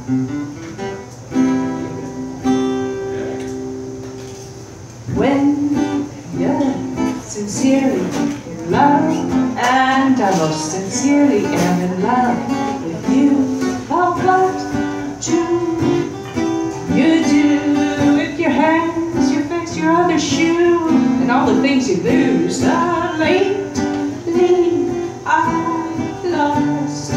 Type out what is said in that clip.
When you're sincerely in love, and I most sincerely am in love with you, oh, what do you do with your hands, your face, your other shoe, and all the things you lose? Lately I lost